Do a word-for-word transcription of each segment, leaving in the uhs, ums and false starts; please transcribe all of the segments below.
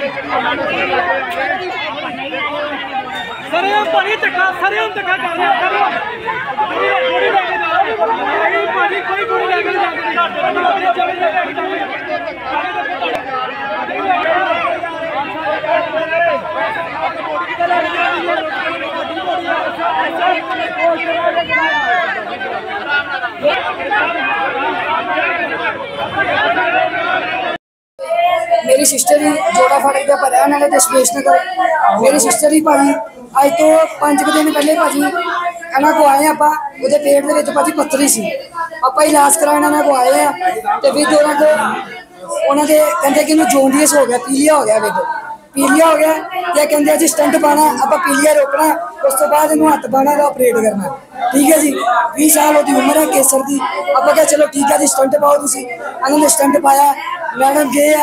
सरे भाई धक्का सरे धक्का कर रहे करो गोली लेके जाओ भाई कोई गोली लेके मेरी सिस्टर ही जोड़ा फाटक का भरया उन्होंने दशमेश नगर। मेरी सिस्टर ही भाजी अज तो पाँच दिन पहले भाजी इन्होंने को आए आप पेट के भाजी पत्थरी सी आप इलाज करा इन्होंने को आए हैं तो फिर दोनों को उन्होंने कहते कि जोंडियस हो गया, पीलिया हो गया, फिर पीलिया हो गया तो कहते जी स्टंट पाना आप पीलिया रोकना उस तो बाद इन्होंने हथ पाना तो ऑपरेट करना। ठीक है जी, बीस साल वो उम्र है केसर की। आप क्या चलो ठीक है जी स्टंट पाओ तुम। इन्होंने स्टंट पाया, मैडम गए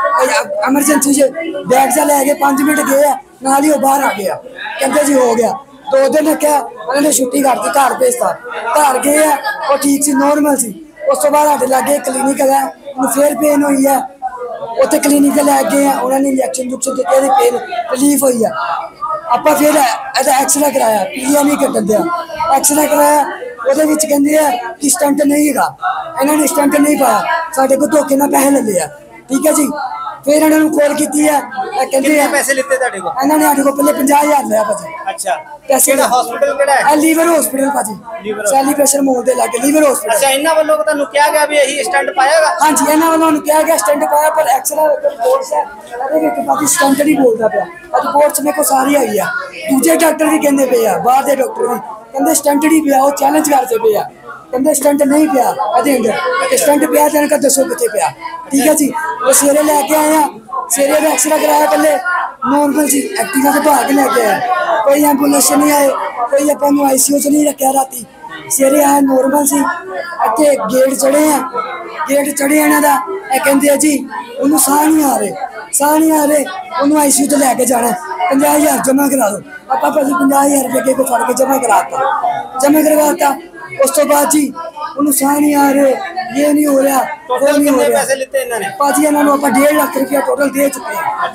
एमरजेंसी से बैग से लैके पाँच मिनट गए नाल ही बाहर आ गया, कहते जी हो गया। दो दिन रखा उन्होंने छुट्टी कर दी, घर भेजता। घर गए वो ठीक सी नॉर्मल सी। उस तो बाद हमारे लागे क्लीनिक है फिर पेन हुई है, उत्थे क्लीनिक लै गए उन्होंने इंजैक्शन इंजुक्शन दिते पेन रिलीफ हुई है। आप फिर एक्सरे कराया, पीलिया नहीं कटन दिया, एक्सरे कराया वो कहते कि स्टंट नहीं है, इन्होंने स्टंट नहीं पाया, साढ़े को धोखे ना पैसे ले लिया। ठीक है जी, फिर इन्होंने कॉल की है, कहते पैसे लेते थे को इन्होंने साढ़े को पहले पचास हजार लिया भाजी। अच्छा पैसे हॉस्पिटल केड़ा है? लीवर हॉस्पिटल भाजी, सेलिब्रेशन मॉल दे लागे लीवर हॉस्पिटल। अच्छा इन्हां वालों तानू क्या गया भी यही स्टंट पाएगा? हां जी, इन्हां वालों ने क्या गया स्टंट पाया पर एक्सरे रिपोर्ट्स है अरे विच भाजी स्टंट नहीं बोलदा पिया। रिपोर्ट्स मेरे को सारी आई है, दूसरे डॉक्टर भी कहंदे पे आ, बाहर दे डॉक्टर भी कहंदे स्टंट नहीं पिया, वो चैलेंज करते पे आ, कहंदे स्टंट नहीं पिया अदे अंदर स्टंट पिया तो इनका दसो किथे पिया। ठीक है जी, वो सवेरे लेके आए हैं, सवेरे का एक्सरे कराया पहले नॉर्मल सी एक्टिवा के भाग लेके आए, कोई एंबुलेंस नहीं आए, कोई अपन आईसीयू च नहीं रखा राती। सवेरे आए नॉर्मल सी इतने गेट चढ़े हैं, गेट चढ़े इन्हों का कहते जी उन्होंने साह नहीं आ रहे, साह नहीं आ रहे उन्होंने आईसीयू च लैके जाना पंजाह हजार जमा करा दो। आप भाजी पंजाह हजार रुपये के फड़ के जमा कराता, जमा करवाता। उस तो बाद जी उन्होंने साह नहीं आ रहे, ये नहीं हो रहा, वो नहीं हो रहा। भाजी इन्होंने आप डेढ़ लाख रुपया टोटल दे चुके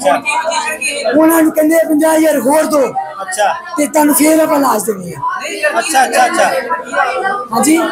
हैं। उन्होंने कहते पंजाह हजार होर दो ते तुहानू फिर आप इलाज देनी है। अच्छा अच्छा अच्छा हाँ जी,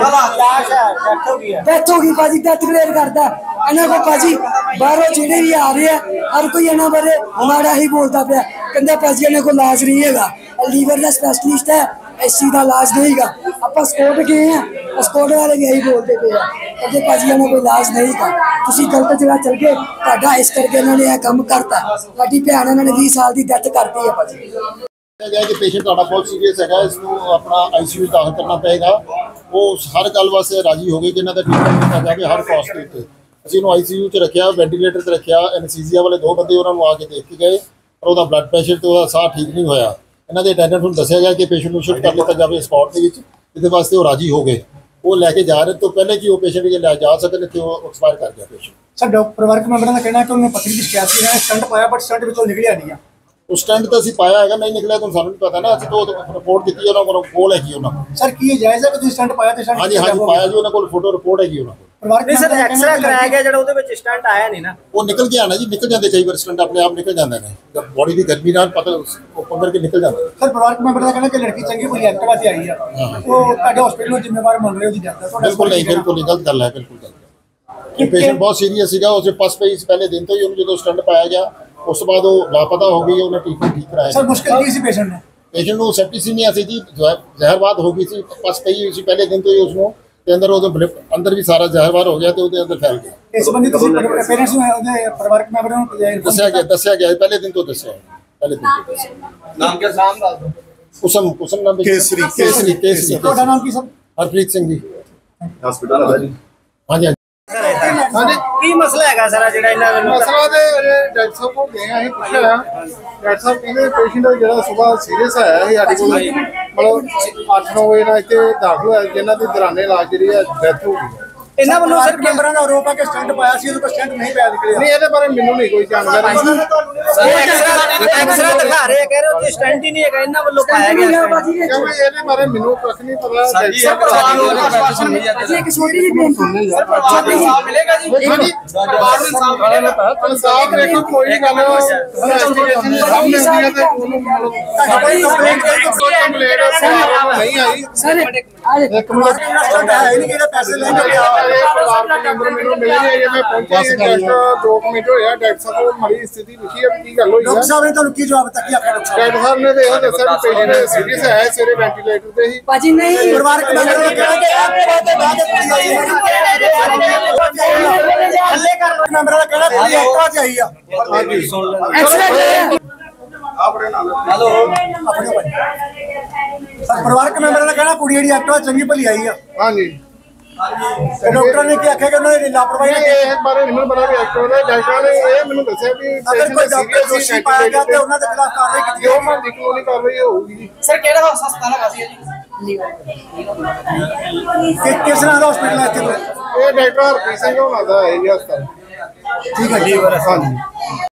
डेथ हो गई भाजी, डेथ क्लियर करता इन्हों को भाजी बाहरों जेडे भी आ रहे हैं हर कोई इन्हों बारे माड़ा ही बोलता पाया, कहता भाजी इन्हों को इलाज नहीं है, लीवर का स्पैशलिस्ट है, एसी का इलाज नहीं है। आप स्कोट गए हैं, स्कोट वाले भी यही बोलते पे कहते भाजी इन्हों कोई इलाज नहीं है, तुम गलत जगह चल गए, तुहाडा इस करके इन्होंने यह काम करता। साडी भैन इन्होंने बीस साल की डेथ करती है भाजी। कि पेशेंट बहुत सीरीयस है, इसको अपना आईसीयू दाखिल करना पेगा, वो हर गल वास्ते राजी हो गए कि इन्हों का ट्रीटमेंट किया जाए हर कॉस्ट के उत्ते। असीं आईसीयू च रखा, वेंटीलेटर से रखा, एनसीजिया वाले दो बंदे उन्होंने आके देख के गए पर वह ब्लड प्रेशर तो साह ठीक नहीं होया। इन्हों के अटेंडेंट नूं दस्सिया गया कि पेशेंट को शिफ्ट कर लिया जाए स्पॉट के इस वास्ते वो राजी हो गए, वो लैके जा रहे तो पहले कि वो पेशेंट लै जा सकते थे वो एक्सपायर कर गया पेशेंट। सर डॉक्टर परिवारक मैंबरों का कहना है कि उन्होंने पत्थरी की शिकायत की है, स्टंट पाया बट स्टंट विचों निकलिया नहीं है। उस स्टंट तो असीं पाया है नहीं निकलिया तो सानू नहीं पता ना, असीं तो रिपोर्ट की उन्होंने को कोल है उन्होंने। सर की जायज़ है कि स्टंट पाया तो हाँ जी हाँ जी पाया जी, उन्होंने को फोटो रिपोर्ट हैगी उन्होंने। नहीं सर एक्सरे कराया गया जो ਉਹਦੇ ਵਿੱਚ स्टंट आया नहीं ना, वो निकल के आना जी, निकल जाते कई बार स्टंट अपने आप निकल जाते हैं जब बॉडी की गर्मी नाल पता पंदर के निकल जाते। सर परिवारक मैंबर का कहना कि लड़की चंगी भली एक्टिवा से आई है, वो ਤੁਹਾਡੇ हॉस्पिटल में जिम्मेवार मान रहे हो जी जाता है? बिल्कुल नहीं, बिल्कुल नहीं गलत गल है, बिल्कुल गलत है। पेशेंट बहुत सीरियस सीगा, उसे फर्स्ट पे पहले दिन तो ही उन्हें जो स्टंट पाया गया उस बाद वो लापता हो गई, उन्हें ट्रीटमेंट ठीक कराया। सर मुश्किल की सी पेशेंट ने पेशेंट को सेप्टिसीमिया सी जी, जहरवाद हो गई थी, फर्स्ट पे ही पहले दिन तो ही उसको के अंदर वो अंदर भी सारा जहरवार हो गया तो उसके अंदर फैल गया। इस संबंधी पेरेंट्स ने परिवारक मैंबरों को दस्या गया दस्या गया पहले दिन तो दस्या पहले दिन तो दस्या। नाम क्या नाम डाल दो? कुसुम कुसुम नाम केसरी केसरी केसरी ਤੁਹਾਡਾ ਨਾਮ ਕੀ ਸਰ? हरप्रीत सिंह जी हॉस्पिटल है जी। हाँ जी हाँ जी की मसला है सर ਜਿਹੜਾ ਇਹਨਾਂ ਦਾ मसला ते डॉक्टर साहब को गए हैं पूछा डॉक्टर साहब कहते पेशेंट जो सुबह सीरियस आया है साढ़े को मतलब अठ नौ बजे ना इतने दाखिल होया जिन्हों की दौराने इलाज जी डेथ हो गई। ਇਹਨਾਂ ਵੱਲੋਂ ਸਰ ਮੈਂਬਰਾਂ ਦਾ ਆਰੋਪ ਹੈ ਕਿ ਸਟੰਟ ਪਾਇਆ ਸੀ, ਉਹਦੇ ਕੋਲ ਸਟੰਟ ਨਹੀਂ ਪਿਆ ਨਿਕਲਿਆ। ਨਹੀਂ ਇਹਦੇ ਬਾਰੇ ਮੈਨੂੰ ਨਹੀਂ ਕੋਈ ਜਾਣਕਾਰੀ। ਐਕਸਰਾ ਦਿਖਾ ਰਹੇ ਕਹਿ ਰਹੇ ਉੱਥੇ ਸਟੰਟ ਹੀ ਨਹੀਂ ਹੈਗਾ, ਇਹਨਾਂ ਵੱਲੋਂ ਪਾਇਆ ਗਿਆ ਭਾਜੀ ਇਹ ਕਿਉਂਕਿ ਇਹਦੇ ਬਾਰੇ ਮੈਨੂੰ ਕੁਝ ਨਹੀਂ ਪਤਾ। ਭਾਜੀ ਇੱਕ ਛੋਟੀ ਜਿਹੀ ਬੇਨਤੀ ਛੋਟੀ ਜਿਹੀ ਮਿਲੇਗਾ ਜੀ ਪਰਿਵਾਰ ਨੂੰ ਇਨਸਾਫ ਮਿਲੇਗਾ। ਇਨਸਾਫ ਦੇਖੋ ਕੋਈ ਗੱਲ ਇਨਵੈਸਟੀਗੇਸ਼ਨ ਸਾਹਮਣੇ ਹੁੰਦੀ ਹੈ ਤੇ ਉਹਨੂੰ ਕੋਈ ਕੰਪਲੇਂਟ ਕੋਈ ਕੰਪਲੇਂਟ ਨਹੀਂ ਆਈ। ਸਰ ਆਲੇ ਇੱਕ ਮਿੰਟ ਸਟੰਟ ਹੈ ਨਹੀਂ ਕਿਹੜਾ ਪੈਸੇ ਲੈ ਕੇ ਗਿਆ। ਪਰਿਵਾਰ ਦੇ ਮੈਂਬਰ ਮੈਨੂੰ ਮਿਲੇ ਨੇ, ਜੇ ਮੈਂ ਪਹੁੰਚਿਆ ਜਸਟ ਦੋ ਮਿੰਟ ਹੋਇਆ। ਡਾਕਟਰ ਸਾਹਿਬ ਕੋਲ ਮਰੀ ਸਥਿਤੀ ਲਿਖੀ ਹੈ, ਕੀ ਗੱਲ ਹੋਈ ਹੈ। ਡਾਕਟਰ ਸਾਹਿਬ ਨੇ ਤੁਹਾਨੂੰ ਕੀ ਜਵਾਬ ਦਿੱਤਾ, ਕੀ ਆਖਿਆ ਡਾਕਟਰ ਸਾਹਿਬ? ਡਾਕਟਰ ਸਾਹਿਬ ਨੇ ਤਾਂ ਇਹ ਦੱਸਿਆ ਕਿ ਪੇਸ਼ੈਂਟ ਸੀਰੀਅਸ ਹੈ, ਸਿਰੇ ਵੈਂਟੀਲੇਟਰ ਤੇ ਹੀ। ਭਾਜੀ ਨਹੀਂ ਪਰਿਵਾਰਕ ਮੈਂਬਰ ਨੇ ਕਿਹਾ ਕਿ ਐਕਟਿਵਾ ਤੇ ਬਹਿ ਕੇ ਕੁੜੀ ਆਈ ਹੈ। ਥੱਲੇ ਕਰ ਮੈਂਬਰਾਂ ਦਾ ਕਹਿਣਾ ਕੁੜੀ ਐਕਟਿਵਾ ਤੇ ਆਈ ਆ। ਹਾਂਜੀ ਐਕਸਰਾ ਹੈਲੋ ਸਰ ਪਰਿਵਾਰਕ ਮੈਂਬਰਾਂ ਦਾ ਕਹਿਣਾ ਕੁੜੀ ਜਿਹੜੀ ਐਕਟਿਵਾ ਚੰਗੀ ਭਲੀ ਆਈ ਆ। ਹਾਂਜੀ ਤੇ ਡਾਕਟਰ ਨੇ ਕੀ ਆਖਿਆ ਕਿ ਉਹਨਾਂ ਦੀ ਲਾਪਰਵਾਹੀ ਨਾਲ ਇਹ ਬਾਰੇ ਮੈਨੂੰ ਬੜਾ ਵੀ ਐਕਟਿਵ ਹੈ। ਡਾਕਟਰ ਨੇ ਇਹ ਮੈਨੂੰ ਦੱਸਿਆ ਵੀ ਅਗਰ ਕੋਈ ਡਾਕਟਰ ਦੋਸ਼ੀ ਪਾਇਆ ਗਿਆ ਤੇ ਉਹਨਾਂ ਦੇ ਖਿਲਾਫ ਕਾਰਵਾਈ ਕੀਤੀ ਜੋ ਮੈਂ ਕਾਨੂੰਨੀ ਕਾਰਵਾਈ ਹੋਊਗੀ। ਸਰ ਕਿਹੜਾ ਹਸਪਤਾਲ ਹੈਗਾ ਸੀ ਜੀ? ਕਿ ਕਿਸ ਨਾਲ ਹਸਪੀਟਲ ਹੈ ਇੱਥੇ? ਇਹ ਡਾਕਟਰ ਹਰਪ੍ਰੀਤ ਸਿੰਘ ਹੋਣਾ ਦਾ ਹੈ ਜੀ ਹਸਪਤਾਲ। ਠੀਕ ਹੈ ਜੀ। ਹਾਂਜੀ।